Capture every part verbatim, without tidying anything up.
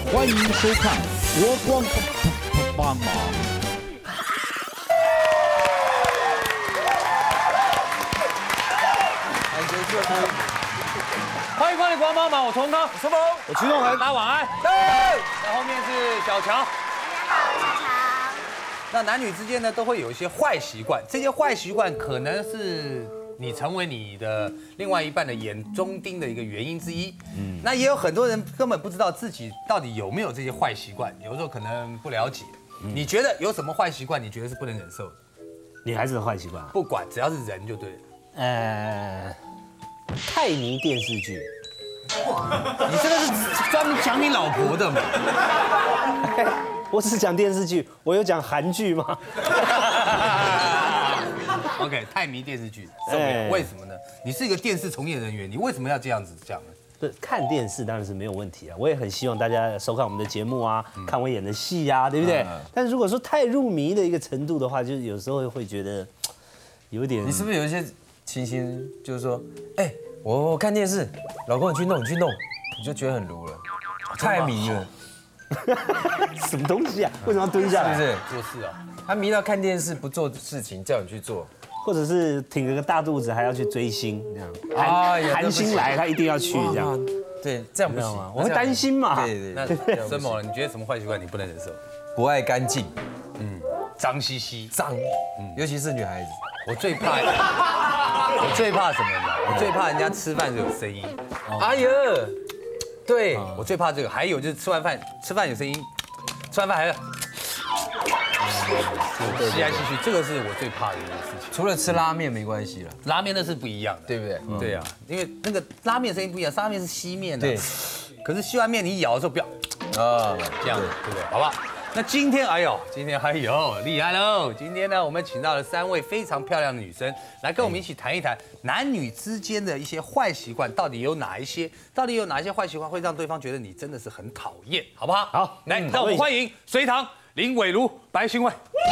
欢迎收看《国光帮忙》。 欢迎光临《国光帮忙》，我童康，我苏峰， 我徐仲恒， 大家晚安。那后面是小乔。 大家好，我是小乔。 那男女之间呢，都会有一些坏习惯，这些坏习惯可能是你成为你的另外一半的眼中钉的一个原因之一。嗯，那也有很多人根本不知道自己到底有没有这些坏习惯，有时候可能不了解。你觉得有什么坏习惯？你觉得是不能忍受的？ 女孩子的坏习惯， 不管，只要是人就对了。 呃，太迷电视剧。 你这个是专门讲你老婆的嘛？ 我只是讲电视剧，我有讲韩剧吗 ？OK， 太迷电视剧，受不了。为什么呢？你是一个电视从业人员，你为什么要这样子讲呢？ 不，看电视当然是没有问题啊，我也很希望大家收看我们的节目啊，看我演的戏啊，对不对？但是如果说太入迷的一个程度的话，就是有时候会觉得有点。 你是不是有一些情形，就是说，哎，我我看电视，老公你去弄，你去弄，你就觉得很鲁了，太迷了。 什么东西啊？为什么要蹲下来？ 是不是做事啊？ 他迷到看电视不做事情，叫你去做， 或者是挺着个大肚子还要去追星这样。 哎呀， 韩星来他一定要去这样。 对，这样不行， 我会担心嘛。 对对。 那曾某，你觉得什么坏习惯你不能忍受？ 不爱干净， 嗯，脏兮兮， 脏，嗯，尤其是女孩子。 我最怕，我最怕什么呢？我最怕人家吃饭时有声音。 哎呀。对， 我最怕这个，还有就是吃完饭，吃饭有声音，吃完饭还要吸来吸去，这个是我最怕的一件事情。 除了吃拉面没关系了， 拉面那是不一样的， 对不对？ 对呀，因为那个拉面声音不一样，拉面是吸面的， 对。 可是吸完面你咬的时候不要啊，这样对不对？好不好？那今天，哎呦，今天哎呦厉害喽！今天呢，我们请到了三位非常漂亮的女生，来跟我们一起谈一谈男女之间的一些坏习惯，到底有哪一些？到底有哪一些坏习惯会让对方觉得你真的是很讨厌，好不好？ 好， 来，让我们欢迎隋棠、林伟如、白欣慧。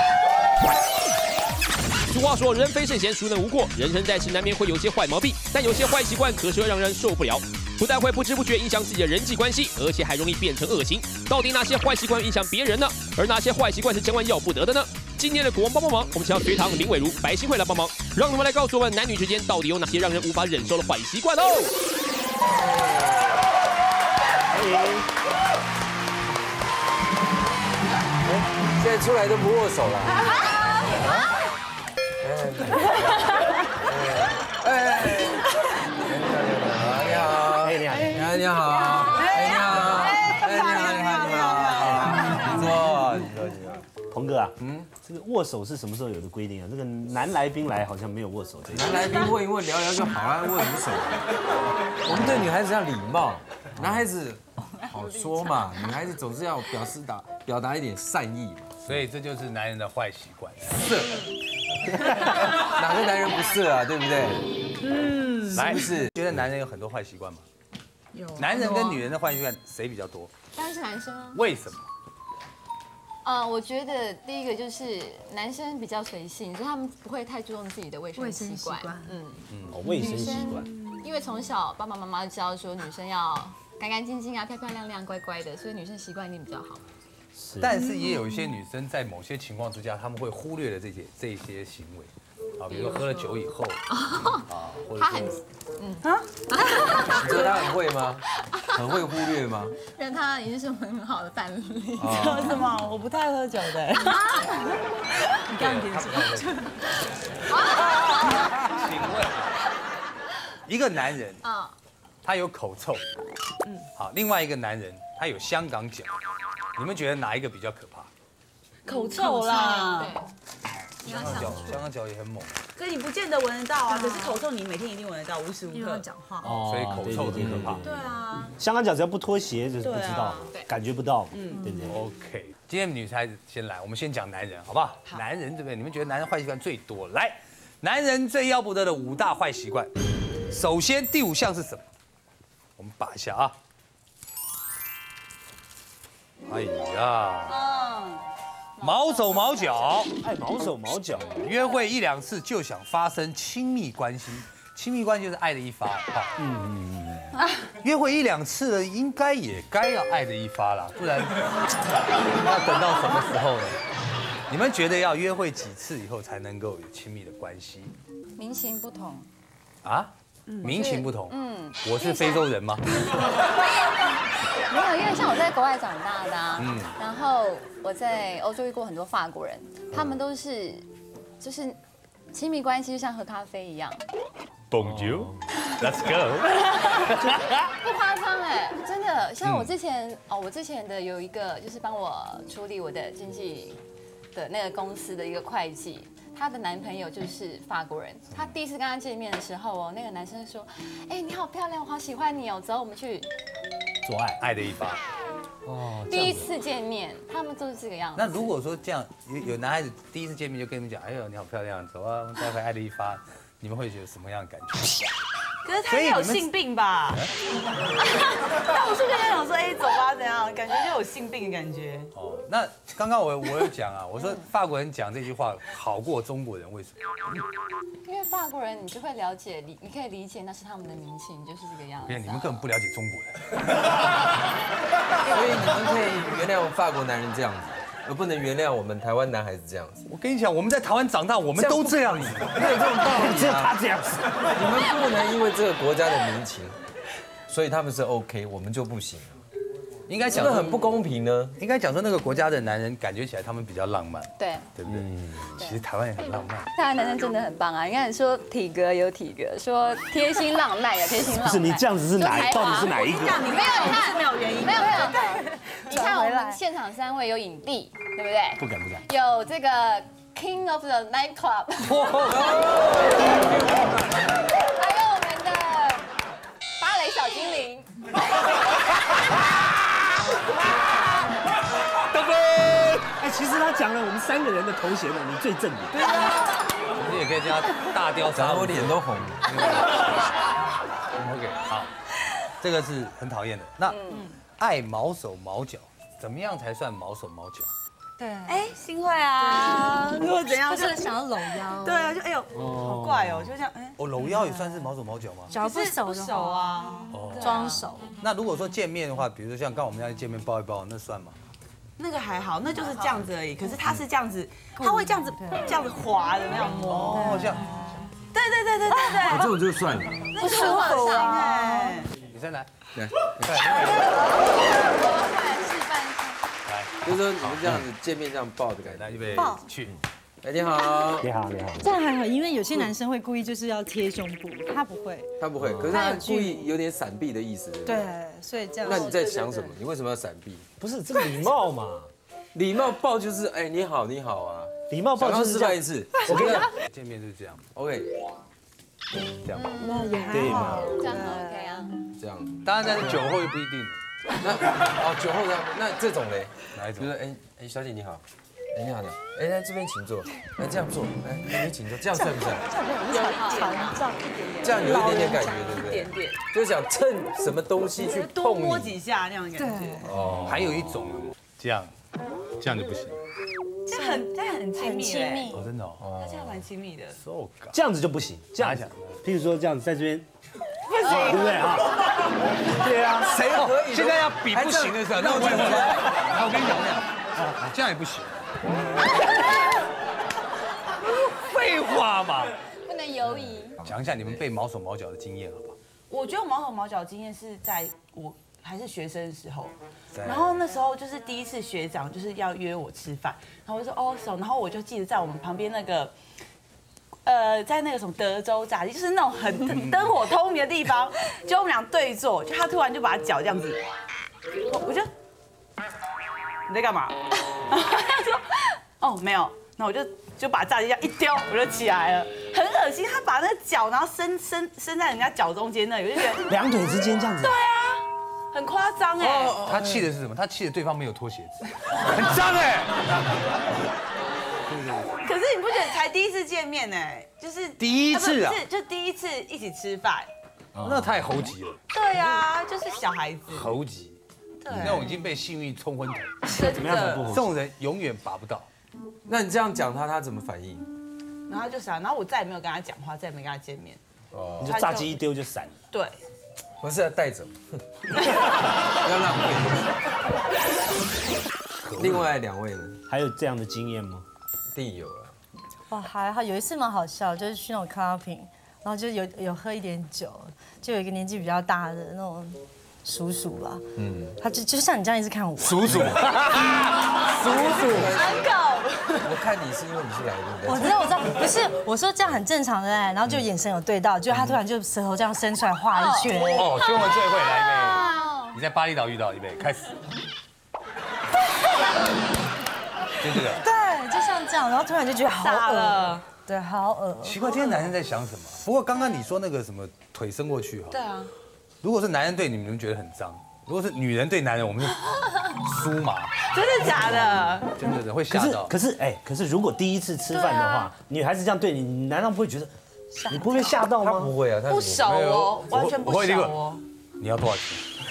俗话说，人非圣贤，孰能无过？人生在世，难免会有些坏毛病，但有些坏习惯可是会让人受不了。不但会不知不觉影响自己的人际关系，而且还容易变成恶行。到底哪些坏习惯影响别人呢？而哪些坏习惯是千万要不得的呢？今天的国王帮帮忙，我们请到隋棠、林伟如、白欣慧来帮忙，让你们来告诉我们男女之间到底有哪些让人无法忍受的坏习惯哦。 欢迎。现在出来都不握手了。哎。你好，你好，哎，你好，哎，你好，你好，你好，你坐，你坐，你坐。 鹏哥啊，嗯，这个握手是什么时候有的规定啊？这个男来宾来好像没有握手这个。 男来宾问一问，聊聊就好了，握什么手？我们对女孩子要礼貌，男孩子好说嘛，女孩子总是要表示达表达一点善意嘛。 所以这就是男人的坏习惯，色。 哪个男人不色啊？对不对？嗯， 来，是觉得男人有很多坏习惯吗？有。男人跟女人的坏习惯谁比较多？ 当然是男生啊。 为什么？ 呃，我觉得第一个就是男生比较随性，所以他们不会太注重自己的卫生习惯。 嗯嗯，哦，卫生习惯。 因为从小爸爸妈妈就教说女生要干干净净啊、漂漂亮亮、乖乖的，所以女生习惯一定比较好。 是。但是也有一些女生在某些情况之下，他们会忽略了这些这些行为。啊，比如说喝了酒以后，啊，或者他很， 嗯啊，你觉得他很会吗？很会忽略吗？ 让他已经是很好的伴侣。你知道什么？我不太喝酒的。你这样点什么？ 请问，一个男人啊，他有口臭，嗯，好，另外一个男人他有香港脚，你们觉得哪一个比较可怕？ 口臭啦。 香港脚，香港脚也很猛。 可是你不见得闻得到啊，可是口臭你每天一定闻得到，无时无刻讲话。 哦，所以口臭很可怕。 对啊， 香港脚只要不脱鞋就是不知道，感觉不到。嗯，对不对 ？OK， 今天女孩子先来，我们先讲男人，好不好？男人对不对？你们觉得男人坏习惯最多？来，男人最要不得的五大坏习惯。首先第五项是什么？我们把一下啊。哎呀。嗯。毛手毛脚， 爱毛手毛脚， 约会一两次就想发生亲密关系，亲密关系就是爱的一发，好，嗯嗯嗯， 约会一两次的，应该也该要爱的一发啦，不然要等到什么时候呢？你们觉得要约会几次以后才能够有亲密的关系？ 民情不同。 啊？民情不同。嗯，我是非洲人吗？ 没有，因为像我在国外长大的啊，然后我在欧洲遇过很多法国人，他们都是就是亲密关系就像喝咖啡一样。 Bonjour，Let's go。 不夸张哎，真的，像我之前哦，我之前的有一个就是帮我处理我的经济的那个公司的一个会计。她的男朋友就是法国人，她第一次跟他见面的时候哦，那个男生说：“哎，你好漂亮，我好喜欢你哦，走，我们去做爱，爱的一发。” 哦， 第一次见面，他们都是这个样子。 那如果说这样，有有男孩子第一次见面就跟你们讲：“哎呦，你好漂亮，走啊，我们待会爱的一发。”你们会觉得什么样的感觉？ 可是他应该有性病吧？那我是跟他讲说，哎，走吧，怎样？感觉就有性病的感觉。 哦，那刚刚我我有讲啊，我说法国人讲这句话好过中国人，为什么？ 因为法国人你就会了解理，你可以理解那是他们的民情，就是这个样子。 因为你们根本不了解中国人， 所以你们可以原谅法国男人这样子，而不能原谅我们台湾男孩子这样子。 我跟你讲，我们在台湾长大，我们都这样子， 没有这种道理、啊。 只有他这样子。 你们不能因为这个国家的民情，所以他们是 OK， 我们就不行。 应该讲这个很不公平呢。 应该讲说那个国家的男人感觉起来他们比较浪漫， 对， 对不对？其实台湾也很浪漫。 台湾男生真的很棒啊！你看说体格有体格，说贴心浪漫有贴心浪漫。 不是你这样子是哪？到底是哪一个？ 你没有，你看没有原因， 没有没有。你看我们现场三位有影帝，对不对？ 不敢不敢。 有这个 King of the Night Club， 还有我们的芭蕾小精灵。 哎，其实他讲了我们三个人的头衔呢，你最正的。 对啊，我们也可以叫他大雕讲杀， 我脸都红。 OK， 好，这个是很讨厌的。那爱毛手毛脚，怎么样才算毛手毛脚？ 对，哎，新会啊，如果怎样就是想要搂腰， 对啊，就哎呦，好怪哦，就这样，哎， 哦，搂腰也算是毛手毛脚吗？ 脚不熟不的熟啊， 装熟。 那如果说见面的话，比如说像刚我们这样见面抱一抱，那算吗？ 那个还好，那就是这样子而已。可是他是这样子，他会这样子这样子滑的那样摸。 哦，这样。 对对对对对对， 这种就算了。 不舒服啊。 女生来， 来， 你快来， 示范一下。 来， 就是说你们这样子见面这样抱的感觉。 来，预备，去。 哎，你好。 你好，你好。 这样还好，因为有些男生会故意就是要贴胸部，他不会。 他不会，可是他故意有点闪避的意思。 对，所以这样。 那你在想什么？你为什么要闪避？ 不是这个礼貌嘛？ 礼貌抱就是哎，你好，你好啊。 礼貌抱就是示范一次。我跟你讲， 见面就是这样 ，OK， 这样。 那也还对嘛好。 这样 OK 啊？ 这样。 当然，但是酒后又不一定。 那哦，酒后的那这种嘞， 哪一种？ 就是哎哎，小姐你好，哎你好你好，哎来这边请坐，哎这样坐，哎你请坐，这样算不算？ 有一点胀一点点， 这样有一点点感觉，对不对？ 一点点， 就是想趁什么东西去多摸碰你。 几下那样的感觉。 哦，还有一种这样，这样就不行。 这样很这样很亲密， 亲密。 哦，真的哦。 这样蛮亲密的。 So 这样子就不行，这样讲， 譬如说这样子在这边，对不对啊？对啊， 谁可以？ 现在要比不行的时候，那我跟你讲，那我跟你讲，我跟你讲，这样也不行。废话嘛。 不能犹疑。 讲一下你们被毛手毛脚的经验，好不好？ 我觉得毛手毛脚经验是在我还是学生的时候， 在然后那时候就是第一次学长就是要约我吃饭，然后我就说哦手，然后我就记得在我们旁边那个。呃，在那个什么德州炸鸡，就是那种很灯火通明的地方，就我们俩对坐，就他突然就把脚这样子，我我就你在干嘛？他说哦没有，那我就就把炸鸡这样一丢，我就起来了，很恶心。他把那个脚然后伸伸伸在人家脚中间那里，我就觉得两腿之间这样子。 对啊，很夸张哎。 他气的是什么？他气的对方没有脱鞋子，很脏哎。 可是你不觉得才第一次见面呢？就是第一次啊不是就第一次一起吃饭。 那太猴急了， 对啊，就是小孩子。 猴急， 对那种已经被性欲冲昏头， 真怎么样才不的。 合这种人永远拔不到。 那你这样讲他，他怎么反应？ 然后他就闪，然后我再也没有跟他讲话，再也没跟他见面。 你就炸鸡一丢就散了。 对， 不是要带走，不要浪费。另外两位呢？ 还有这样的经验吗？ 一定有啊。 哇，还好有一次蛮好笑，就是去那种咖啡厅，然后就有有喝一点酒，就有一个年纪比较大的那种叔叔吧，嗯，他就就像你这样一直看我， 叔叔，叔叔， 我看你是因为你是来宾， 我知道我知道，不是我说这样很正常的哎，然后就眼神有对到，就他突然就舌头这样伸出来画一圈， 哦，宣文最会来一杯，你在巴厘岛遇到一杯，开始，就这个， 对，就像这样，然后突然就觉得好恶，对，好恶。 奇怪，今天男人在想什么？不过刚刚你说那个什么腿伸过去哈， 对啊， 如果是男人对你们，你们觉得很脏；如果是女人对男人，我们就酥麻， 真的假的？ 真的会可是吓到。 可是哎，可是如果第一次吃饭的话，女孩子这样对你，你难道不会觉得你不会吓到他吗？ 不会啊，他不熟哦，完全不熟哦。 你要多少钱？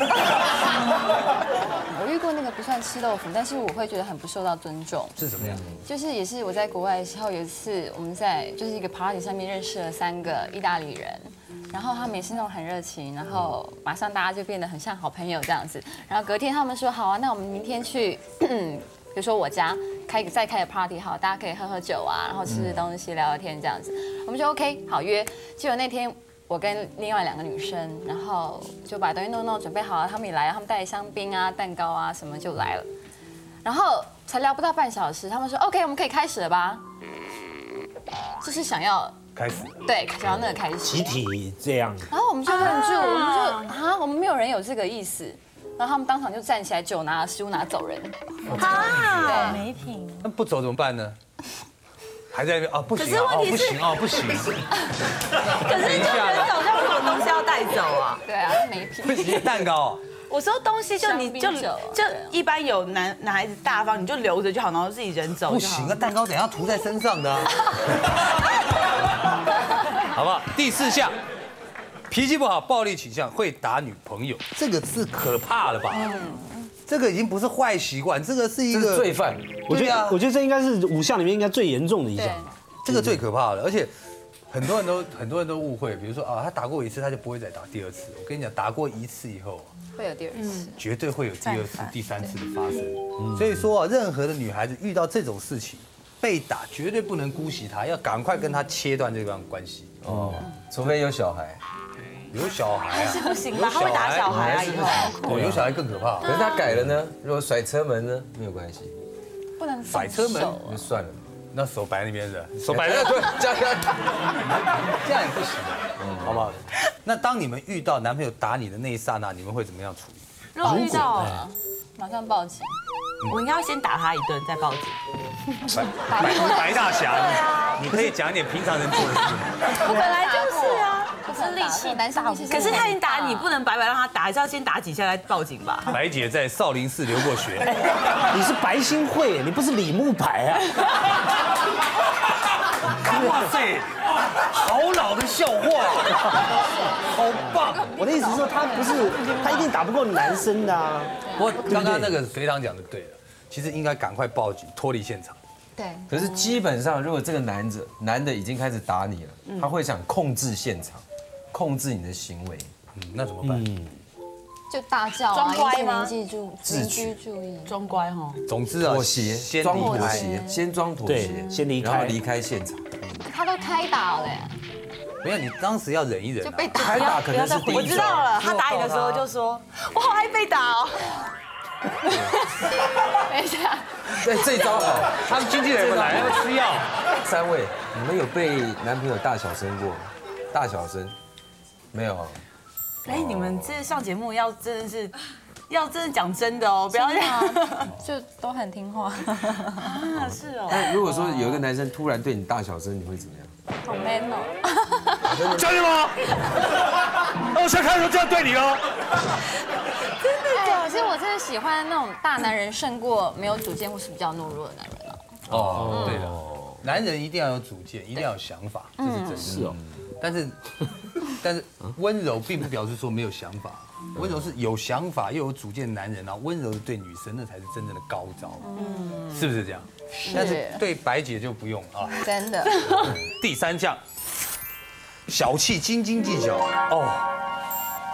我遇过那个不算吃豆腐，但是我会觉得很不受到尊重。 是什么样？ 就是也是我在国外的时候，有一次我们在就是一个 party 上面认识了三个意大利人，然后他们也是那种很热情，然后马上大家就变得很像好朋友这样子。然后隔天他们说好啊，那我们明天去，比如说我家开再开个 party 好，大家可以喝喝酒啊，然后吃吃东西聊聊天这样子。我们就 OK 好约。结果那天我跟另外两个女生，然后就把东西弄弄准备好了，他们也来了，他们带了香槟啊、蛋糕啊什么就来了。然后才聊不到半小时，他们说 OK 我们可以开始了吧？就是想要开始， 对，想要那个开始， 集体这样， 然后我们就愣住，我们就啊，我们没有人有这个意思。然后他们当场就站起来，酒拿了，食物拿走人。 啊，没品。 那不走怎么办呢？还在那边啊，不行， 可是问题是不行哦，不行， 可是就人走就会有东西要带走啊。 对啊，没品。 不行，蛋糕。 我说东西就你就香槟酒就一般有男男孩子大方，你就留着就好，然后自己人走就好。 不行啊，蛋糕等一下涂在身上的啊。好不好？第四项，脾气不好、暴力倾向、会打女朋友，这个是可怕了吧？这个已经不是坏习惯，这个是一这个是罪犯。 我觉对啊得我觉得这应该是五项里面应该最严重的一项吧。 这个最可怕的，而且很多人都很多人都误会，比如说啊，他打过一次，他就不会再打第二次。我跟你讲，打过一次以后， 会有第二次。 绝对会有第二次、第三次的发生。所以说啊，任何的女孩子遇到这种事情，被打绝对不能姑息她，要赶快跟她切断这段关系。 哦，除非有小孩。 有小孩啊， 是不行吧？他会打小孩啊，以后。 对，有小孩更可怕。 可是他改了呢，如果甩车门呢，没有关系， 不能甩车门就算了。 那手摆在那边的，手摆在对，这样这样也不行，好不好？那当你们遇到男朋友打你的那一刹那，你们会怎么样处理？ 如果遇到， 马上报警。 我应该要先打他一顿，再报警。 白白大侠，你可以讲一点平常人做的事吗？ 本来就是啊， 不是力气，男生力气。 可是他已经打你，不能白白让他打，还是要先打几下再报警吧？ 白姐在少林寺留过学， 你是白新会，你不是李木白啊！ 哇塞，好老的笑话，好棒！ 我的意思是说，他不是他一定打不过男生的啊。 不过刚刚那个隋唐讲的对了，其实应该赶快报警，脱离现场。 对。 可是基本上，如果这个男子男的已经开始打你了，他会想控制现场，控制你的行为。 嗯，那怎么办？ 就大叫啊， 装乖吗？ 引起邻居注邻居注意， 装乖哈。 总之啊， 妥协， 先装离开。 妥协，先装妥对协， 先离开然后离开现场。 他都开打了， 没有，你当时要忍一忍啊。 就被打。 开打可能是第我一招。 知道了，他打你的时候就说：“我好爱被打哦。” 等一下， 对，这招好。 他们经纪人们来要吃药。 三位，你们有被男朋友大小声过吗？大小声？没有啊。 哎，你们这上节目要真的是，要真的讲真的哦，不要这样。 就都很听话。 啊，是哦。 那如果说有一个男生突然对你大小声，你会怎么样？ 好 man 哦！ 真的吗？那我现在开始这样对你哦。 真的假的？其实我真的喜欢那种大男人胜过没有主见或是比较懦弱的男人哦。 哦，对了，男人一定要有主见，一定要有想法，这是真的。 是哦。 但是，但是温柔并不表示说没有想法，温柔是有想法又有主见的男人，然后温柔的对女生，那才是真正的高招，嗯，是不是这样？但是对白姐就不用啊。 真的。 第三项，小气、斤斤计较哦。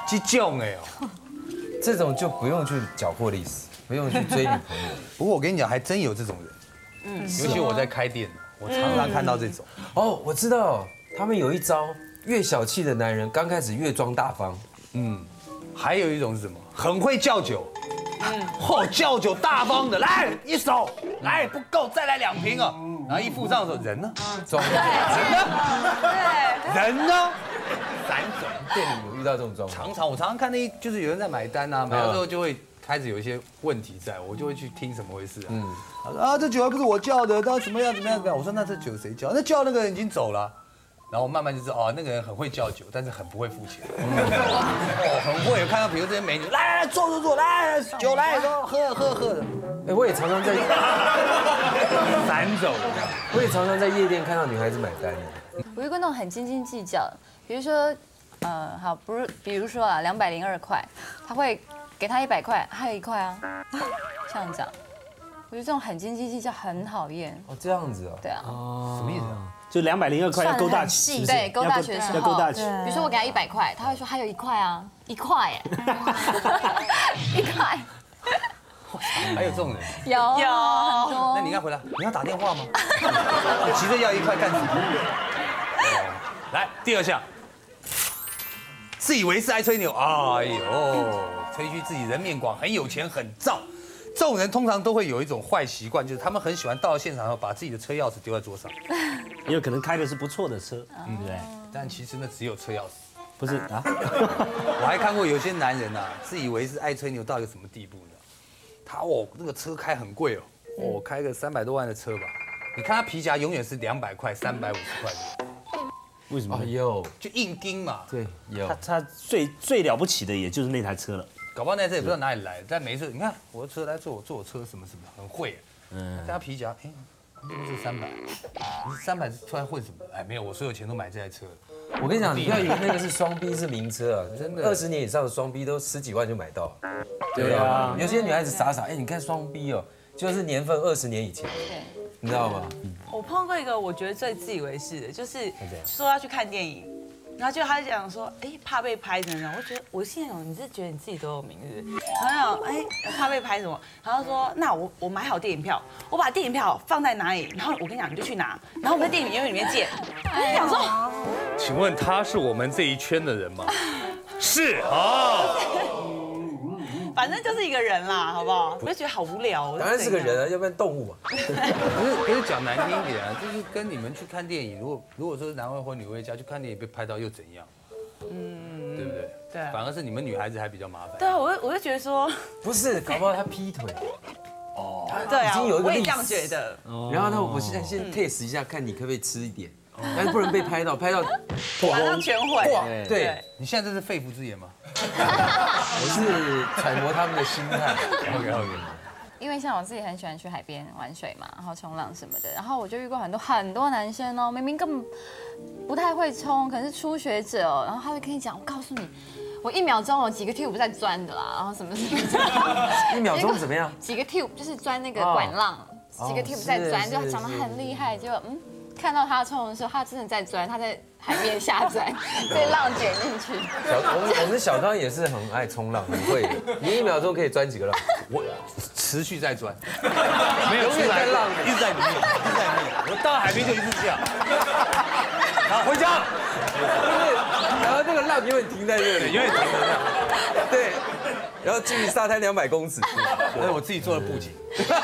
激囧哎哦。 这种就不用去搅和历史，不用去追女朋友。 不过我跟你讲，还真有这种人，嗯，尤其我在开店，我常常看到这种。 哦，我知道，他们有一招，越小气的男人刚开始越装大方。 嗯，还有一种是什么？很会叫酒。嗯，嚯，叫酒大方的，来一手，来不够再来两瓶哦。然后一付账的时候，人呢？ 装人呢？对，人呢？散走。 店里有遇到这种状况？ 常常我常常看那一就是有人在买单啊，买到之后就会开始有一些问题在，我就会去听怎么回事啊。嗯，他说啊这酒还不是我叫的，那怎么样怎么样怎么样？我说那这酒谁叫？那叫那个人已经走了。然后慢慢就知道哦，那个人很会叫酒，但是很不会付钱。哦，很会，看到比如这些美女，来来来坐坐坐，来酒来，喝喝喝的。 哎，我也常常在散走。 我也常常在夜店看到女孩子买单。 我遇过那种很斤斤计较，比如说，呃，好，不是，比如说啊，两百零二块，他会给他一百块，还有一块啊，像这样。我觉得这种很斤斤计较很讨厌。 哦，这样子哦。 对啊。 哦，什么意思啊？ 就两百零二块要勾大曲， 对，勾大曲的时候要勾大曲。 比如说我给他一百块，他会说还有一块啊，一块哎，一块。 还有这种人？ 有有很多。 那你应该回来，你要打电话吗？你急着要一块干什么？来，第二项，自以为是爱吹牛，哎呦，吹嘘自己人面广，很有钱，很燥。这种人通常都会有一种坏习惯，就是他们很喜欢到了现场后把自己的车钥匙丢在桌上， 也有可能开的是不错的车，对不对？ 但其实那只有车钥匙， 不是啊。 我还看过有些男人啊，自以为是爱吹牛到一个什么地步呢？他哦，那个车开很贵哦，哦，开个三百多万的车吧，你看他皮夹永远是两百块、三百五十块的。 为什么？ 有， 就硬钉嘛。 对，有。 他他最最了不起的也就是那台车了。 搞不好那车也不知道哪里来的，但每一次你看我的车来坐我坐我车什么什么很会，嗯，加皮夹，哎，是三百，你三百出来混什么？哎，没有，我所有钱都买这台车。 我跟你讲，你不要以为那个是双 B 是名车啊， 真的， 二十年以上的双 B 都十几万就买到。对啊，有些女孩子傻傻，哎，你看双 B 哦，就是年份二十年以前，你知道吗？ 我碰过一个我觉得最自以为是的，就是说要去看电影。然后就他讲说，哎，怕被拍等等，我觉得我心想，你是觉得你自己多有名是不是？然后哎，怕被拍什么？然后说，那我我买好电影票，我把电影票放在哪里？然后我跟你讲，你就去拿，然后我们在电影院里面见。我想说， 请问他是我们这一圈的人吗？是啊。 反正就是一个人啦，好不好？我就觉得好无聊。 当然是个人啊，要不然动物嘛。 可是可是讲难听一点啊，就是跟你们去看电影，如果如果说男未婚女未嫁去看电影被拍到又怎样？嗯，对不对？ 对。 反而是你们女孩子还比较麻烦。 对啊，我我就觉得说， 不是，搞不好他劈腿。 哦。对啊， 已经有一个我也这样觉得。 然后呢，我现在先 test 一下，看你可不可以吃一点。但是不能被拍到，拍到马上全毁。 对， 你现在这是肺腑之言吗？ 我是揣摩他们的心态。 OK OK。 因为像我自己很喜欢去海边玩水嘛，然后冲浪什么的，然后我就遇过很多很多男生哦，明明根本不太会冲，可能是初学者哦，然后他会跟你讲，我告诉你，我一秒钟有几个 tube 在钻的啦，然后什么什么。 一秒钟怎么样？ 几个 tube 就是钻那个管浪，几个 tube 在钻，就讲得很厉害，就嗯。看到他冲的时候，他真的在钻，他在海面下钻，被浪卷进去。 小我们我们小康也是很爱冲浪，很会的。你一秒钟可以钻几个浪？ 我持续在钻， 没有出来浪， 一直在里面，一直在里面。我到海边就一直这样，然后回家。 然后那个浪永远停在这里， 永远停在那。对，然后距离沙滩两百公尺， 那是我自己做的布景。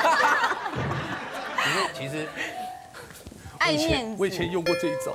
其实其实。 爱面子， 我以前用过这一招。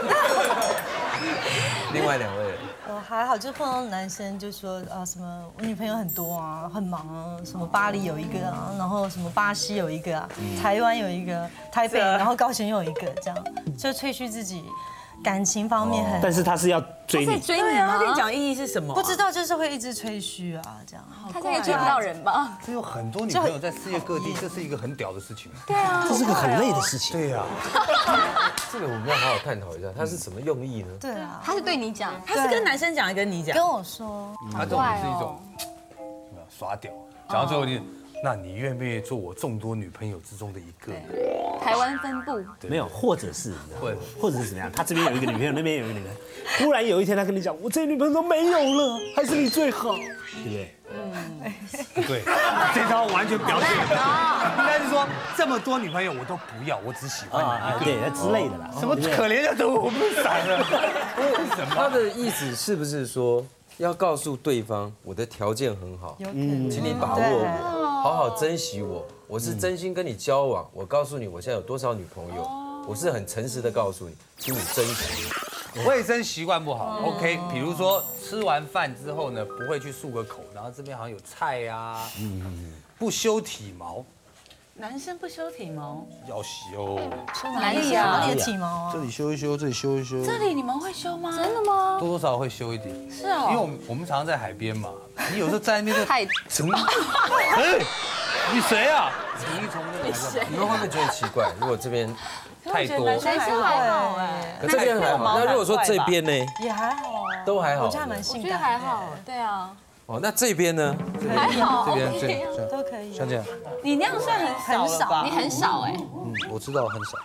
另外两位， 我还好，就碰到男生就说啊什么我女朋友很多啊，很忙啊，什么巴黎有一个啊，然后什么巴西有一个啊，台湾有一个，台北然后高雄有一个，这样就吹嘘自己感情方面很。 但是他是要追你， 追你吗？ 他跟你讲意义是什么？ 不知道，就是会一直吹嘘啊，这样。 他现在追不到人吧？ 这有很多女朋友在世界各地，这是一个很屌的事情。 对啊， 这是个很累的事情。 对呀。 这个我们要好好探讨一下，他是什么用意呢？ 对啊， 他是对你讲， 他是跟男生讲，还是跟你讲？ 跟我说， 他这种是一种耍屌，讲到最后你，那你愿不愿意做我众多女朋友之中的一个？ 台湾分部没有，或者是， 或者或者是怎么样？他这边有一个女朋友，那边有一个女朋友，忽然有一天他跟你讲，我这些女朋友都没有了，还是你最好，对不对？ 对，这招完全表现了，应该是说这么多女朋友我都不要，我只喜欢你一个。 对，之类的啦。 什么可怜的动物不散了？为什么？ 他的意思是不是说要告诉对方我的条件很好， 嗯， 请你把握我，好好珍惜我，我是真心跟你交往。我告诉你我现在有多少女朋友，我是很诚实的告诉你，请你珍惜。 卫生习惯不好 ，OK， 比如说吃完饭之后呢，不会去漱个口，然后这边好像有菜呀，不修体毛， 男生不修体毛， 要修， 哪里啊？ 哪里的体毛啊？ 这里修一修，这里修一修。 这里你们会修吗？ 真的吗？ 多多少少会修一点， 是哦， 因为我们我们常常在海边嘛，你有时候在那边就太什么？哎，你谁啊？虫一虫那个， 你们会不会觉得奇怪？如果这边太多， 男生还好哎， 可这边还好，那如果说这边呢， 也还好啊， 都还好我觉得还蛮我性感， 觉得还好，对啊， 哦，那这边呢？ 还好， 这边 OK 这啊都可以。 像这样， 你那样算很少了吧？ 你很少哎， 嗯，我知道很少。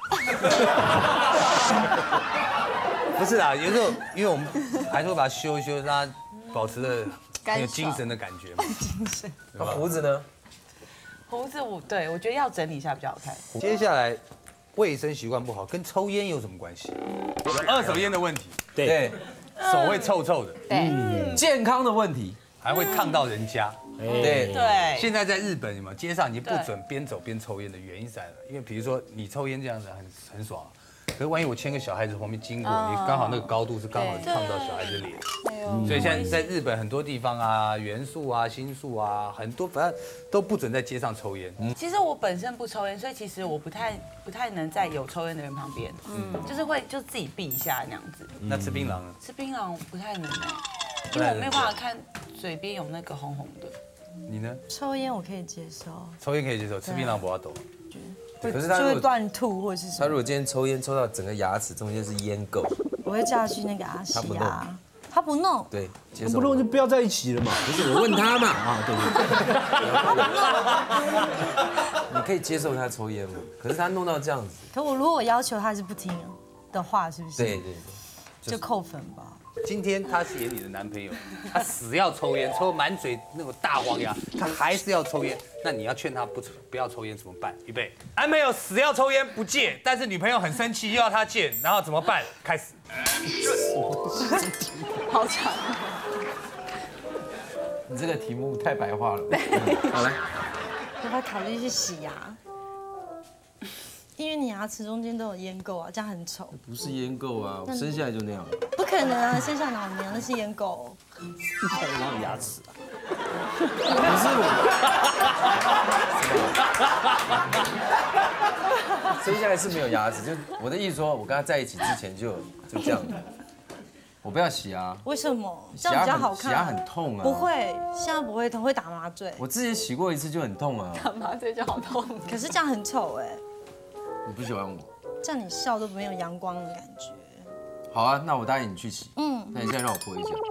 不是啦，有时候因为我们还是会把它修一修，让它保持的很有精神的感觉嘛。 那胡子呢？ 胡子我对我觉得要整理一下比较好看。 接下来，卫生习惯不好跟抽烟有什么关系？有二手烟的问题， 对， 手会臭臭的， 对， 健康的问题， 还会烫到人家。 对， 对， 现在在日本，有没有街上已经不准边走边抽烟的原因在了，因为比如说你抽烟这样子很很爽，可是万一我牵个小孩子旁边经过，你刚好那个高度是刚好烫到小孩子脸，所以现在在日本很多地方啊，元素啊、新宿啊，很多反正都不准在街上抽烟。 其实我本身不抽烟，所以其实我不太不太能在有抽烟的人旁边，嗯，就是会就自己避一下那样子。 那吃槟榔呢？ 吃槟榔不太能哎，因为我没有办法看嘴边有那个红红的。 你呢？ 抽烟我可以接受， 抽烟可以接受，吃槟榔不要抖。 可是他就会如果乱吐或者是什么， 他如果今天抽烟抽到整个牙齿中间是烟垢， 我会叫他去那个牙洗他不弄牙，他不弄， 对，接受不弄就不要在一起了嘛。 不是我问他嘛， 啊，对对。 你可以接受他抽烟吗？可是他弄到这样子， 可我如果我要求他还是不听的话，是不是？ 对对对， 就扣分吧。 今天他是演你的男朋友，他死要抽烟，抽满嘴那种大黄牙，他还是要抽烟。那你要劝他不抽，不要抽烟怎么办？预备，男朋友死要抽烟不戒，但是女朋友很生气又要他戒，然后怎么办？开始。 好长。 你这个题目太白话了。好来， 要不要考虑去洗牙？因为你牙齿中间都有烟垢啊，这样很丑。 不是烟垢啊，我生下来就那样。 不可能啊，生下哪有那样？那是烟垢。 哪有牙齿啊？ 不是我，生下来是没有牙齿，就我的意思说，我跟他在一起之前就就这样。我不要洗牙， 为什么？这样比较好看。 洗牙很痛啊。 不会，现在不会痛，会打麻醉。 我之前洗过一次就很痛啊。 打麻醉就好痛。 可是这样很丑哎。 你不喜欢我？ 这样你笑都没有阳光的感觉。 好啊，那我答应你去洗。 嗯。 那你现在让我播一下。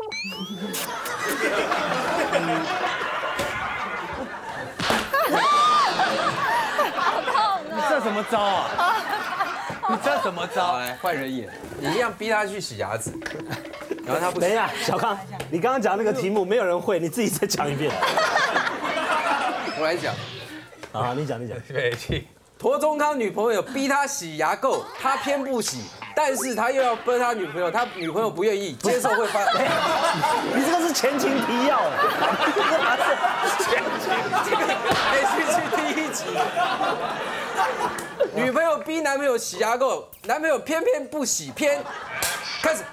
好痛你这什么招啊？你这什么招？ 来换人演，你一样逼他去洗牙齿，然后他不洗。 等一下，小康，你刚刚讲那个题目没有人会，你自己再讲一遍。 我来讲。 啊，你讲，你讲。 对，去。 陀中康女朋友逼他洗牙垢，他偏不洗，但是他又要帮他女朋友，他女朋友不愿意接受会发。 你这个是前情提要。 前情，可以去去第一集。女朋友逼男朋友洗牙垢，男朋友偏偏不洗，偏开始。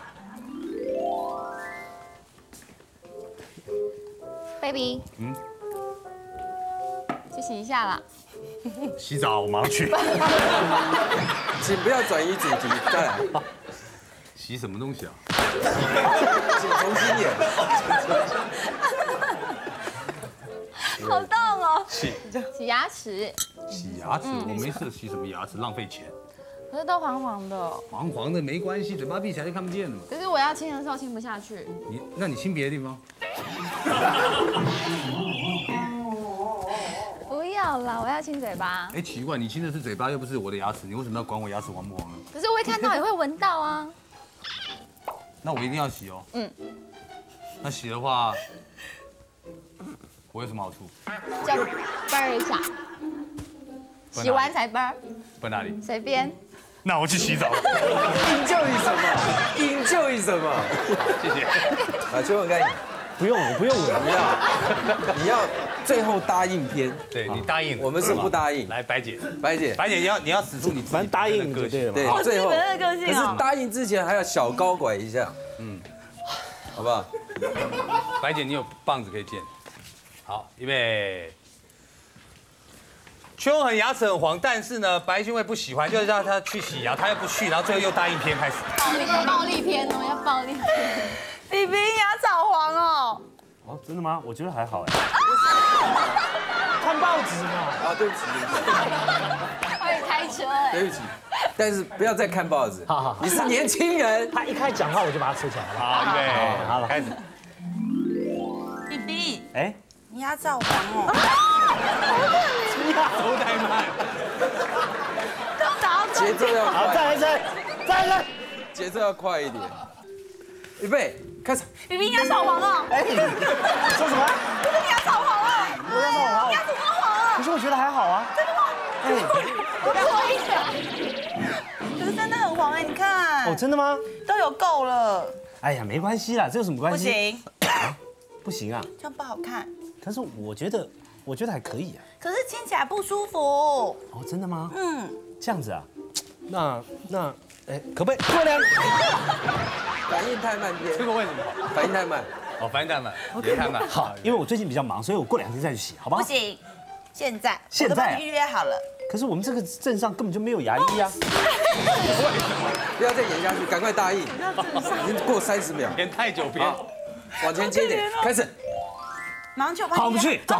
baby， 嗯，去洗一下啦。 洗澡，我马上去。 请不要转移主题，再来。 洗什么东西啊？ 请重新演。 好痛哦！ 洗洗牙齿。 洗牙齿，我没事，洗什么牙齿？浪费钱。 可是都黄黄的。 黄黄的没关系，嘴巴闭起来就看不见了嘛。 可是我要亲的时候亲不下去。 你，那你亲别的地方。 不要要啦，我要亲嘴巴。 哎，奇怪，你亲的是嘴巴，又不是我的牙齿，你为什么要管我牙齿黄不黄呢？ 可是我会看到，也会闻到啊。 那我一定要洗哦。 嗯。 那洗的话，我有什么好处？ 就啵一下，洗完才啵。 啵哪里？ 随便。 那我去洗澡。 Enjoy 什么 ？Enjoy 什么？ 谢谢。 啊，邱文干， 不用了，不用了， 你要你要最后答应篇， 对你答应， 我们是不答应。 来，白姐， 白姐， 白姐，你要你要使出你反正答应就对了嘛。 对，最后本人的个性啊可是答应之前还要小高拐一下，嗯，好不好？ 白姐，你有棒子可以见。好，预备。邱恒牙齿很黄，但是呢，白俊卫不喜欢，就是让他去洗牙，他又不去，然后最后又答应篇开始。 暴力暴力片哦，要暴力片。 李冰牙齿好黄哦。 哦，真的吗？我觉得还好哎。看报纸嘛。 啊，对不起，对不起。 会开车哎。 对不起，但是不要再看报纸。 好好， 你是年轻人。 他一开始讲话我就把他吃起来了。 好，预备， 好了， 开始。 李冰， 哎， 你牙齿好黄哦。 走太慢。 节奏要好， 快， 再来一次，再来。 节奏要快一点。预备，开始。 李冰牙齿好黄哦。 哎，说什么？ 李冰牙齿好黄哦。 我牙齿好黄。 牙齿好黄啊。 可是我觉得还好啊。 真的吗？ 哎， 我过一下。可是真的很黄哎，你看。 哦，真的吗？ 都有够了。 哎呀，没关系啦，这有什么关不系？ 行， 不行啊。 这样不好看。 可是我觉得，我觉得还可以啊。 可是亲起来不舒服。 哦，真的吗？ 嗯。 这样子啊？那那，哎，可不可以过两？ 反应太慢偏， 这个为什么？ 反应太慢。 哦，反应太慢，也太慢。 好，因为我最近比较忙，所以我过两天再去洗，好不好？ 不行，现在现在啊我都帮你预约好了。 可是我们这个镇上根本就没有牙医啊。 不要再演下去，赶快答应。已经过三十秒， 演太久篇。 好，往前接一点，开始。 马上去，我帮你。 好，我们去走。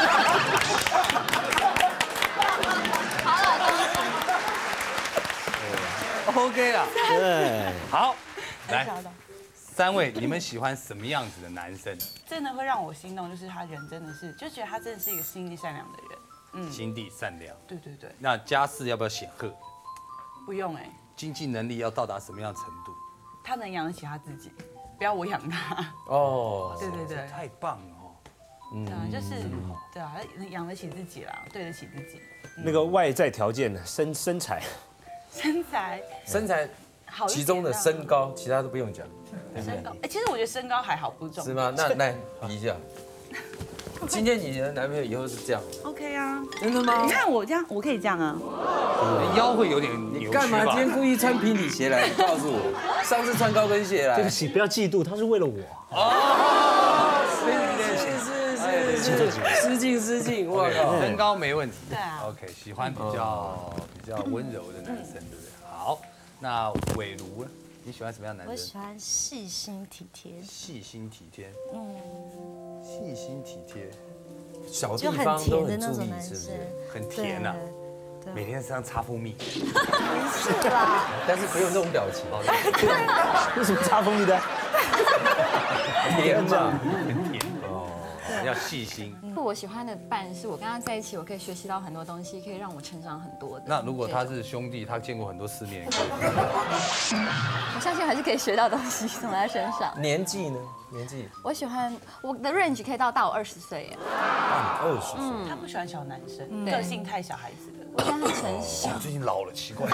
OK 了。 对， 好，来，三位，你们喜欢什么样子的男生？ 真的会让我心动，就是他人真的是，就觉得他真的是一个心地善良的人。嗯， 心地善良。 对对对， 那家世要不要显赫？ 不用哎， 经济能力要到达什么样程度？ 他能养得起他自己，不要我养他。 哦， 对对对， 太棒了哦。 对啊，就是对啊，能养得起自己啦，对得起自己。 那个外在条件呢，身身材， 身材身材好一点啊， 其中的身高，其他都不用讲， 身高，哎，其实我觉得身高还好，不重。 是吗？那来比一下。今天你的男朋友以后是这样 ？OK 啊， 真的吗？ 你看我这样，我可以这样啊。 腰会有点扭曲吧？ 你干嘛今天故意穿平底鞋来？你告诉我，上次穿高跟鞋来。 对不起，不要嫉妒，他是为了我。 哦，是是是是，失敬失敬，我靠， 身高没问题。 对啊 OK，喜欢比较比较温柔的男生，对不对？好，那伟如呢？你喜欢什么样的我男生？ 喜欢细心体贴， 细心体贴。嗯，细心体贴， 小地就很方都甜的那很注意， 种男生是不是？， 很甜呐。 对每天身上擦蜂蜜。 是啦， 但是不用这种表情， 为什么擦蜂蜜的？ 甜嘛。 很甜哦，要细心。 我喜欢的伴是我跟他在一起，我可以学习到很多东西，可以让我成长很多的。 那如果他是兄弟，他见过很多世面，可以我相信还是可以学到东西从他身上。 年纪呢？年纪我喜欢我的 range 可以到大我二十岁耶， 二十岁， 他不喜欢小男生， 对个性太小孩子的。 我觉得很成熟。 哦，最近老了，奇怪。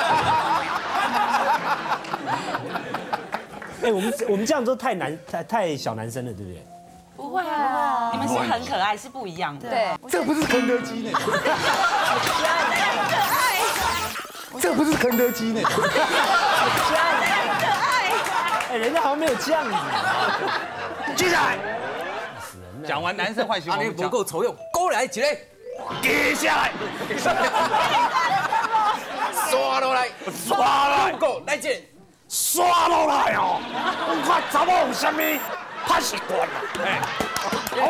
哎，我们我们这样都太男太太小男生了，对不对？ 不会啊，你们是很可爱，是不一样的。 对， 这不是肯德基呢。这不是肯德基呢。 哎，人家好像没有这样子。 接下来，讲完男生坏习惯， 阿力不够丑用，过来起来， 接下来， 刷落来， 刷来， 不够来见， 刷落来哦！我看查某有啥物歹习惯啊？哎，好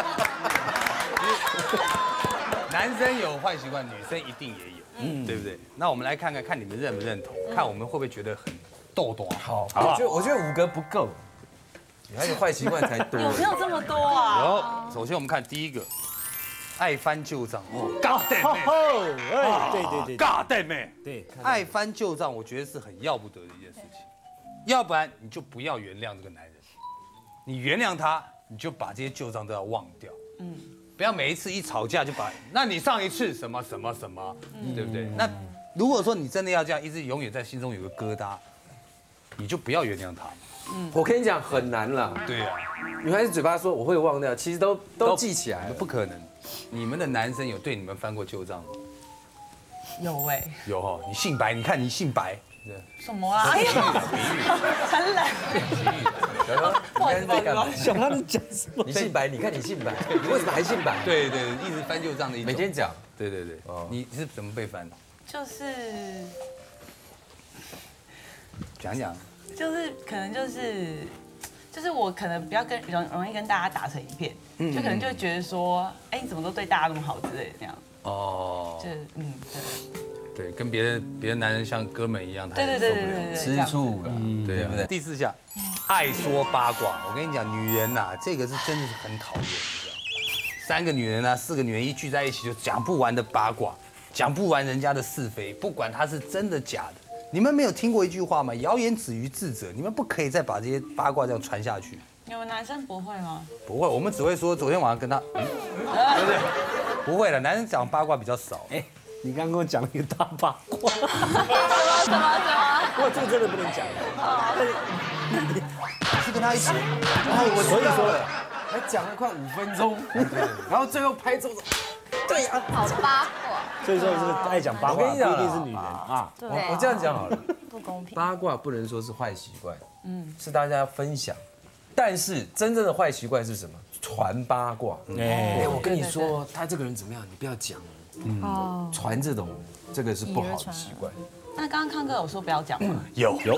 不好？男生有坏习惯，女生一定也有，嗯，对不对？那我们来看看，看你们认不认同，看我们会不会觉得很逗短。 好， 好不好我觉得我觉得五个不够，女孩子坏习惯才多。 有没有这么多啊？ 有，首先我们看第一个， 爱翻旧账哦 ，God damn 哦，哎，对对对 God damn， 对， 爱翻旧账，我觉得是很要不得的一件事情。要不然你就不要原谅这个男人，你原谅他，你就把这些旧账都要忘掉。嗯，不要每一次一吵架就把，那你上一次什么什么什么，对不对？那如果说你真的要这样，一直永远在心中有个疙瘩，你就不要原谅他。 嗯，我跟你讲很难啦。 对呀， 女孩子嘴巴说我会忘掉，其实都都记起来了。 不可能，你们的男生有对你们翻过旧账吗？ 有哎， 有哈，你姓白，你看你姓白。 什么啊？哎呀，很冷。 不好意思，在干嘛？ 想他在讲什么？ 你姓白，你看你姓白，你为什么还姓白？ 对对，一直翻旧账的一种。 每天讲。 对对对。哦，你是怎么被翻的？ 就是讲讲。 就是可能就是，就是我可能比较跟容容易跟大家打成一片，就可能就会觉得说，哎，你怎么都对大家那么好之类的这样。哦。就嗯对。 对，跟别人别的男人像哥们一样，他对对对对对， 吃醋了， 对不对？第四项，爱说八卦。我跟你讲，女人呐，这个是真的是很讨厌，你知道吗？三个女人啊，四个女人一聚在一起就讲不完的八卦，讲不完人家的是非，不管他是真的假的。你们没有听过一句话吗？谣言止于智者。你们不可以再把这些八卦这样传下去。 你们男生不会吗？ 不会，我们只会说昨天晚上跟他，嗯、对不对？不会了，男人讲八卦比较少。哎。 你刚刚跟我讲了一个大八卦， 什么什么什么？ 不过这个真的不能讲。 你是跟他一起， 我所以说，还讲了快五分钟，然后最后拍桌子，对啊， 好八卦。 所以说这个爱讲八卦不一定是女人啊。 我我这样讲好了， 不公平。 八卦不能说是坏习惯，嗯，是大家要分享。但是真正的坏习惯是什么？传八卦。哎，我跟你说，他这个人怎么样，你不要讲。哦，传这种，这个是不好的习惯。 那刚刚康哥有说不要讲吗？ 有有。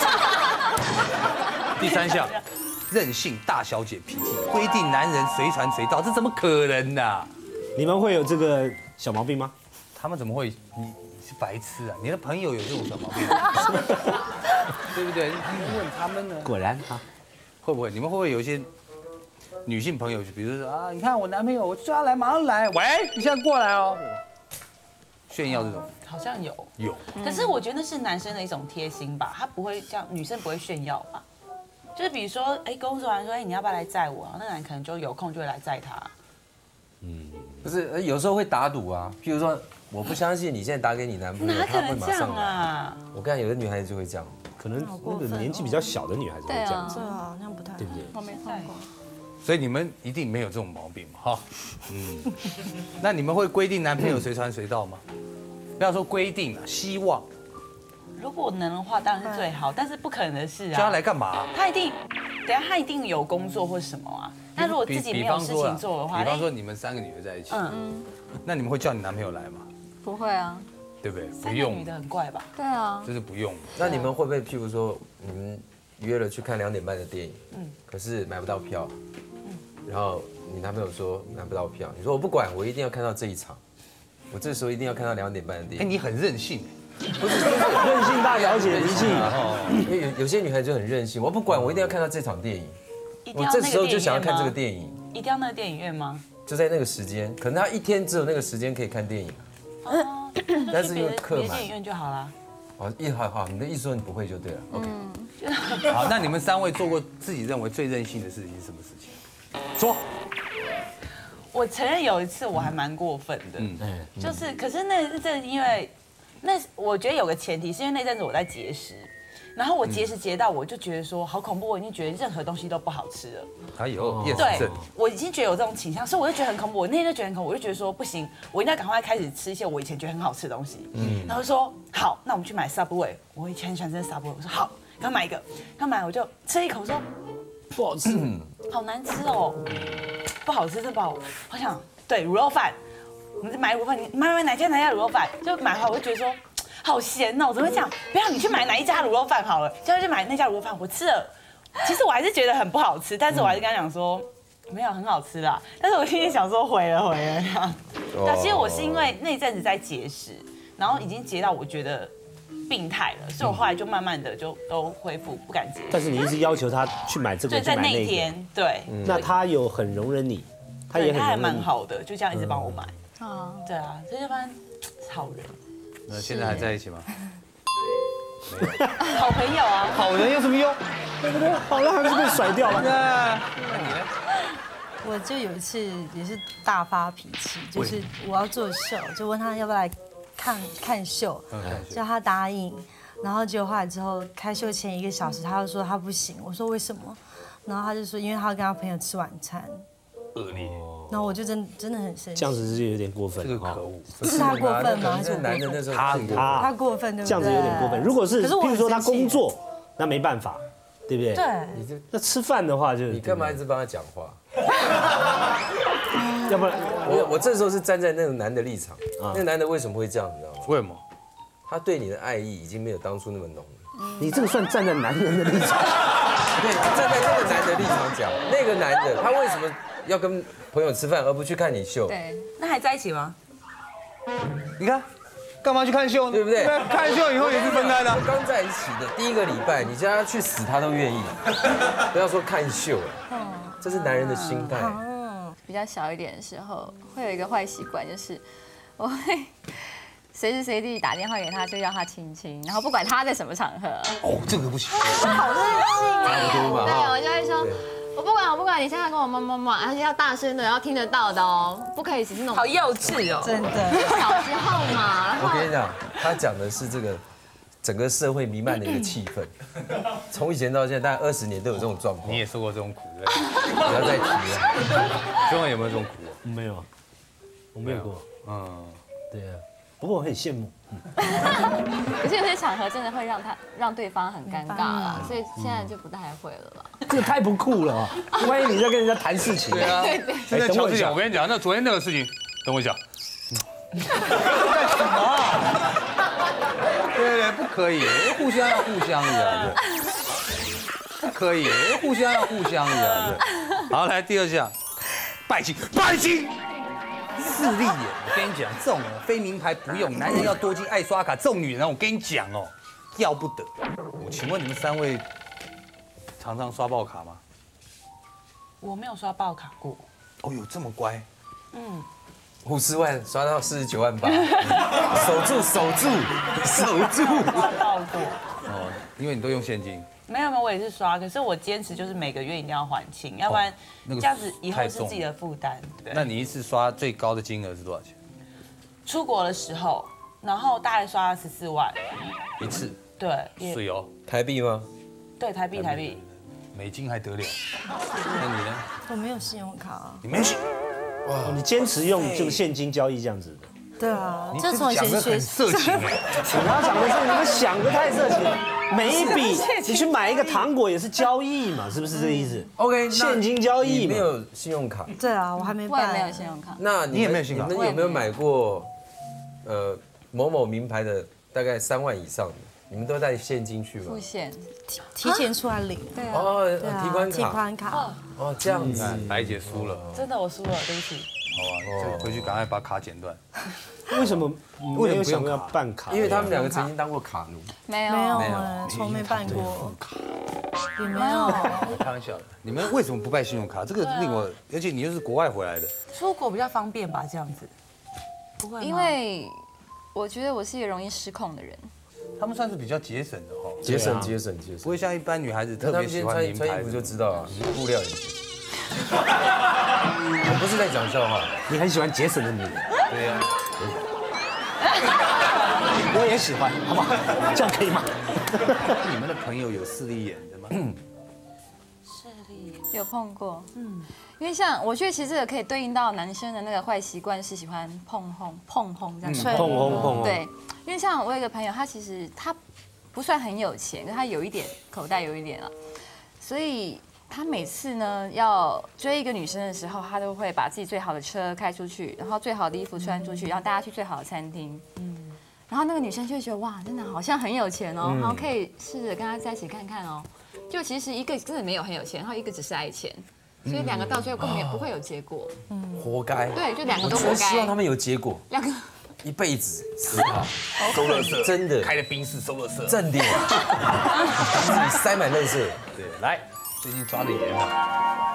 第三项，任性大小姐脾气，规定男人随传随到，这怎么可能呢？ 你们会有这个小毛病吗？ 他们怎么会？你你是白痴啊？你的朋友有这种小毛病，对不对？你问他们呢？ 果然啊， 会不会？你们会不会有一些？女性朋友，比如说啊，你看我男朋友，我叫他来，马上来。喂，你现在过来哦。炫耀这种， 好像有有。 可是我觉得那是男生的一种贴心吧，他不会这样，女生不会炫耀吧？就是比如说，哎，工作完说，哎，你要不要来载我？那男人可能就有空就会来载他。 嗯，不是，有时候会打赌啊。譬如说，我不相信你现在打给你男朋友，他会马上来。我看有的女孩子就会这样， 可能那个年纪比较小的女孩子会这样子。 对啊，那样不太对不对？ 我没看过。 所以你们一定没有这种毛病嘛，哈，嗯，那你们会规定男朋友随传随到吗？不要说规定了，希望。 如果能的话，当然是最好，但是不可能的事啊。 叫他来干嘛？ 他一定，等下他一定有工作或什么啊。那如果自己没有事情做的话， 比方说你们三个女的在一起，嗯，那你们会叫你男朋友来吗？ 不会啊， 对不对？不三个女的很怪吧？ 对啊， 就是不用。 那你们会不会譬如说你们约了去看两点半的电影，嗯，可是买不到票？然后你男朋友说买不到票，你说我不管，我一定要看到这一场，我这时候一定要看到两点半的电影。 哎，你很任性， 不是任性大小姐脾气。 因为有有些女孩子就很任性，我不管，我一定要看到这场电影。我这时候就想要看这个电影。 一定要那个电影院吗？ 就在那个时间，可能他一天只有那个时间可以看电影。 哦，但是因为客满，电影院就好了。 哦，一好好，你的意思说你不会就对了。OK。 好，那你们三位做过自己认为最任性的事情是什么事情？说， 我承认有一次我还蛮过分的，嗯，就是，可是那阵因为，那我觉得有个前提是因为那阵子我在节食，然后我节食节到我就觉得说好恐怖，我已经觉得任何东西都不好吃了。 还有， 对，我已经觉得有这种倾向，所以我就觉得很恐怖。我那天就觉得很恐怖，我就觉得说不行，我一定要赶快开始吃一些我以前觉得很好吃的东西。嗯，然后说好，那我们去买 Subway， 我以前很喜欢吃 Subway， 我说好，刚买一个，刚买我就吃一口说。 不好吃， 好难吃哦，不好吃，真的不好。好想对卤肉饭，我们买卤肉饭，你买买哪家哪家卤肉饭，就买回来我就觉得说好咸哦，怎么会这样？不要你去买哪一家卤肉饭好了，就去买那家卤肉饭，我吃了，其实我还是觉得很不好吃，但是我还是跟他讲说没有很好吃啦，但是我心里想说毁了毁了这样。但其实我是因为那阵子在节食，然后已经节到我觉得。病态了，所以我后来就慢慢的就都恢复，不敢节食。 但是你一直要求他去买这个， 对，在那天，对。 那他有很容忍你， 他也很他还蛮好的，就这样一直帮我买。 啊， 对啊，所以就发现好人， 那现在还在一起吗？ 好朋友啊。 好人有什么用？ 好了，还是被甩掉了。 那那你呢？ 我就有一次也是大发脾气，就是我要做秀，就问他要不要来看看秀，叫他答应，然后结果后来之后开秀前一个小时，他就说他不行，我说为什么？然后他就说因为他要跟他朋友吃晚餐， 恶劣， 然后我就真真的很生气， 这样子是有点过分， 这个可恶。 是他过分吗？还是这我过分？ 男的那时候他他他过分对不对？ 这样子有点过分。如果是可是我很譬如说他生气工作，那没办法，对不对？ 对， 你这那吃饭的话就你干嘛一直帮他讲话？ 要不然我我这时候是站在那个男的立场，那个男的为什么会这样，你知道吗？ 为什么？ 他对你的爱意已经没有当初那么浓了。 你这个算站在男人的立场， 对，站在那个男的立场讲，那个男的他为什么要跟朋友吃饭而不去看你秀？ 对， 那还在一起吗？ 你看，干嘛去看秀呢？ 对不对？ 看秀以后也是分开的。 刚在一起的第一个礼拜，你叫他去死他都愿意，不要说看秀了，这是男人的心态。 比较小一点的时候，会有一个坏习惯，就是我会随时随地打电话给他，就要他亲亲，然后不管他在什么场合。 哦，这个不行。 好任性差不多吧对，我就会说，我不管，我不管，你现在跟我摸摸摸，而且要大声的，要听得到的哦，不可以只是那种好幼稚哦。 真的。 小时候嘛，然后我跟你讲，他讲的是这个整个社会弥漫的一个气氛，从以前到现在，大概二十年都有这种状况。 你也受过这种苦，对不对？ 不要再提了。 兄弟有没有这种苦？ 没有，我没有过。 嗯， 对啊，不过我很羡慕。 可是有些场合真的会让他让对方很尴尬啦，所以现在就不太会了啦。 这个太不酷了啊！万一你在跟人家谈事情， 对啊。现在乔治讲，我跟你讲，那昨天那个事情，等我一下。干什么？对对，不可以，互相要互相的，不可以，互相要互相的。好，来第二项，拜金，拜金。势利眼，我跟你讲，这种非名牌不用，男人要多金，爱刷卡，这种女人，我跟你讲哦，要不得。我请问你们三位常常刷爆卡吗？ 我没有刷爆卡过。 哦呦，这么乖。 嗯。 五十万刷到四十九万八，守住守住守住。 刷爆过。 哦，因为你都用现金。 没有没有，我也是刷，可是我坚持就是每个月一定要还清，要不然这样子以后是自己的负担。 那你一次刷最高的金额是多少钱？ 出国的时候，然后大概刷了十四万一次。 对， 税哦。 台币吗？ 对，台币台币。 美金还得了？那你呢？ 我没有信用卡啊。 你没信？ 哇，你坚持用这个现金交易这样子的。 对啊， 你这从以前学色情哎。 我要讲的是，你们想的太色情。每一笔你去买一个糖果也是交易嘛，是不是这个意思 ？OK， 现金交易嘛。 没有信用卡。 对啊，我还没办。 我也没有信用卡。 那你也没有信用卡？ 你们有没有买过呃某某名牌的大概三万以上的？你们都带现金去吗？ 付现， 提提前出来领。 对啊。 哦， 对啊， 提款卡。 提款卡。 哦，这样子。 白姐输了。 真的我输了，对不起。 好啊，回去赶快把卡剪断。 为什么为什么想要办卡？ 因为他们两个曾经当过卡奴。 没有没有哎，从没办过。也没有。 开玩笑的，你们为什么不办信用卡？这个令我，而且你又是国外回来的， 出国比较方便吧？这样子。不会。 因为我觉得我是一个容易失控的人。 他们算是比较节省的哈。 节省节省节省。 不会像一般女孩子特别喜欢名牌。 穿衣服就知道啊，你是布料也是。我不是在讲笑话， 你很喜欢节省的女人。 对呀。 我也喜欢，好不好？这样可以吗？ 你们的朋友有势利眼的吗？ 势利眼有碰过，嗯，因为像我觉得其实这个可以对应到男生的那个坏习惯是喜欢碰轰碰轰这样子， 碰轰碰轰。 对，因为像我有一个朋友，他其实他不算很有钱，可他有一点口袋有一点啊，所以他每次呢要追一个女生的时候，他都会把自己最好的车开出去，然后最好的衣服穿出去，然后带她去最好的餐厅，嗯。然后那个女生就会觉得哇，真的好像很有钱哦，然后可以试着跟他在一起看看哦。就其实一个真的没有很有钱，然后一个只是爱钱，所以两个到最后根本也不会有结果。嗯， 活该。 对，就两个都活该。 我希望他们有结果。 两个一辈子思考， 收垃圾， 真的开了宾士收垃圾， 正点，自己塞满垃圾。 对，来，最近抓的严啊。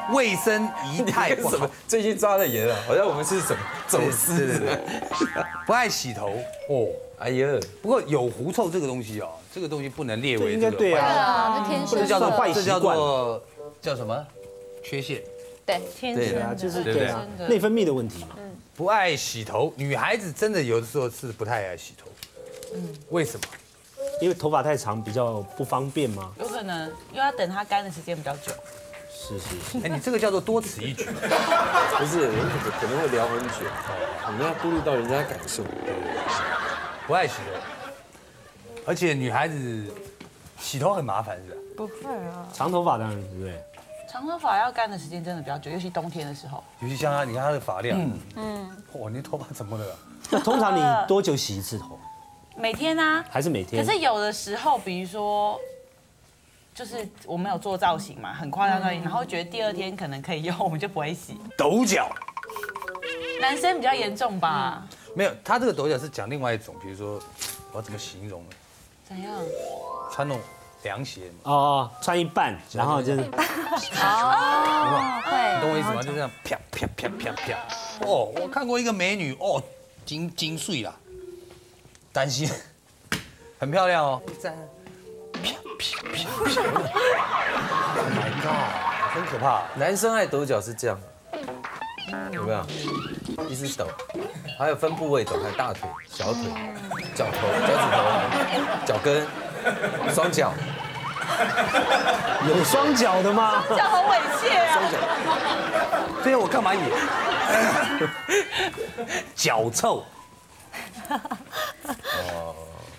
卫生仪态不好， 最近抓的严啊，好像我们是什么走私对对对，不爱洗头哦。 哎呀， 不过有狐臭这个东西哦，这个东西不能列为应该对对啊， 啊，那天生这叫做坏这叫习惯做叫什么缺陷？ 对， 天对啊， 生就是对不对对啊，内分泌的问题嘛。 不爱洗头，女孩子真的有的时候是不太爱洗头。嗯，为什么？ 因为头发太长比较不方便吗？ 有可能因为要等它干的时间比较久。 是是是。 哎，你这个叫做多此一举。 不是，人可可能会聊很久，我们要顾虑到人家的感受。 不爱洗头，而且女孩子洗头很麻烦，是吧？ 不会啊， 长头发当然对不对？ 长头发要干的时间真的比较久，尤其冬天的时候。 尤其像她，你看她的发量，嗯，哇，你头发怎么了？ 那通常你多久洗一次头？ 每天啊， 还是每天？ 可是有的时候，比如说，就是我们有做造型嘛，很夸张造型，然后觉得第二天可能可以用，我们就不会洗。 抖脚。 男生比较严重吧？ 没有，他这个抖脚是讲另外一种，比如说我要怎么形容呢？ 怎样？ 穿那种凉鞋嘛， 哦，穿一半，然后就是哦， 你懂会， 我意思吗？就这样啪啪啪啪啪。哦，我看过一个美女，哦，金金碎啦，担心，很漂亮哦。在啪啪啪啪 ，Oh my god， 很可怕。 男生爱抖脚是这样，有没有？一直抖，还有分部位抖，还有大腿、小腿、脚头、脚趾头、脚跟、双脚。 有双脚的吗？ 这样好猥亵啊！ 对啊，我干嘛演？脚臭。 哦。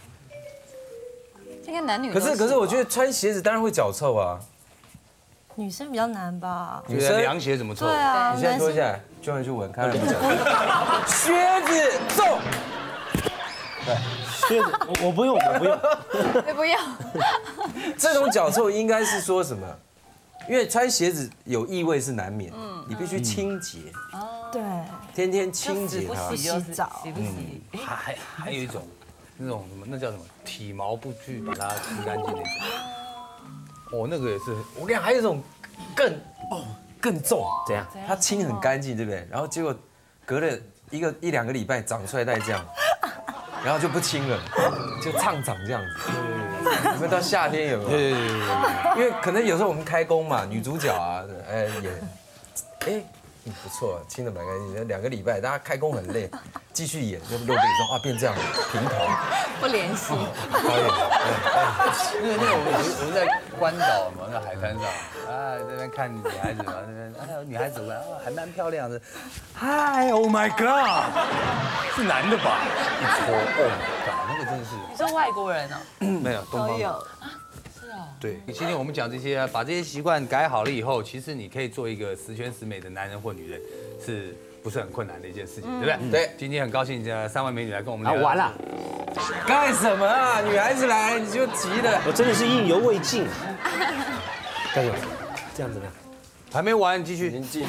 这个男女可是可是，我觉得穿鞋子当然会脚臭啊。 女生比较难吧？ 女生凉鞋怎么臭？ 对啊， 你现在脱下来，就会去闻，看看你脚。靴子臭。 对，靴子我我不用，我不用。 不要。 这种脚臭应该是说什么？因为穿鞋子有异味是难免，你必须清洁， 对， 天天清洁它不。洗就是洗澡洗不洗？ 还还还有一种，那种什么，那叫什么？体毛不去把它清干净那种。哦，那个也是。 我跟你讲，还有一种更哦更重， 怎样？ 它清很干净，对不对？然后结果隔了一个一两个礼拜长出来再这样，然后就不清了，就畅长这样子。你们到夏天有没有？ 对对对对对。 因为可能有时候我们开工嘛，女主角啊，哎也，哎不错，清的蛮干净。两个礼拜大家开工很累，继续演就露背说啊变这样平头， 不联系。 导演，那个那个我们我们在关岛嘛，那海滩上，啊这边看女孩子嘛，那边啊女孩子过来，啊还蛮漂亮的，嗨 ，Oh my God， 是男的吧？一搓 ，Oh my God， 那个真的是你说外国人哦？ 没有东方的。 是哦。 对，今天我们讲这些，把这些习惯改好了以后，其实你可以做一个十全十美的男人或女人，是不是很困难的一件事情，对不对？ 对。 今天很高兴，这三位美女来跟我们啊， 聊。 完了， 干什么啊？女孩子来你就急了。 我真的是意犹未尽。加油，这样怎么样？ 还没完，继续。 您进。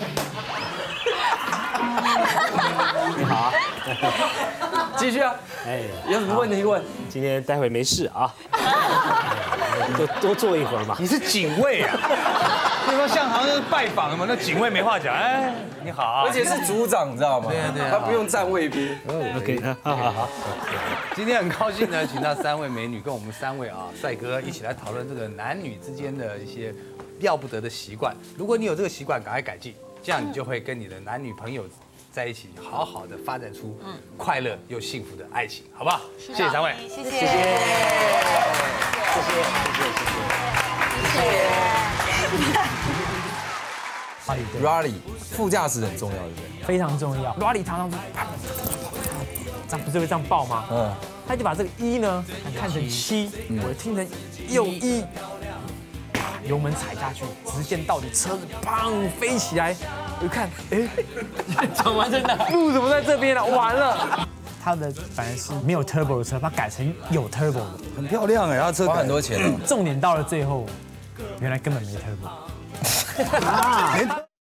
你好啊， 继续啊。 哎， 有什么问题问？ 今天待会没事啊，就多坐一会儿嘛。 你是警卫啊？那说像好像是拜访了嘛，那警卫没话讲。哎，你好啊。 而且是组长，你知道吗？ 对啊对啊他不用站卫兵。 OK， 好好好。 今天很高兴呢，请到三位美女跟我们三位啊帅哥一起来讨论这个男女之间的一些要不得的习惯。如果你有这个习惯，赶快改进，这样你就会跟你的男女朋友在一起，好好的发展出快乐又幸福的爱情，好不好？谢谢三位， 谢谢。 谢谢，谢谢，谢谢。 Rally 副驾驶很重要，对不对？ 非常重要。Rally 常常是啪啪啪啪啪，这样不是会这样爆吗？ 嗯， 他就把这个一呢看成七，我听成又一，油门踩下去，直线到底，车子砰飞起来，我一看，哎，讲完真的，路怎么在这边了？完了。它的本来是没有 turbo 的车，它改成有 turbo 的， 很漂亮哎，然后车花很多钱哦。 重点到了最后，原来根本没 turbo。 啊。